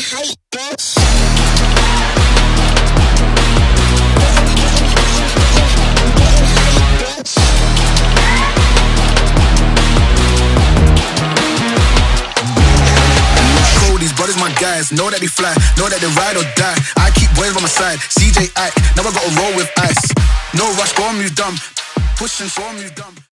height, bitch. These brothers my guys, know that they fly, know that they ride or die. I keep boys by my side, CJ Ike, now I gotta roll with ice. No rush, go on move dumb, pushing, go on move dumb.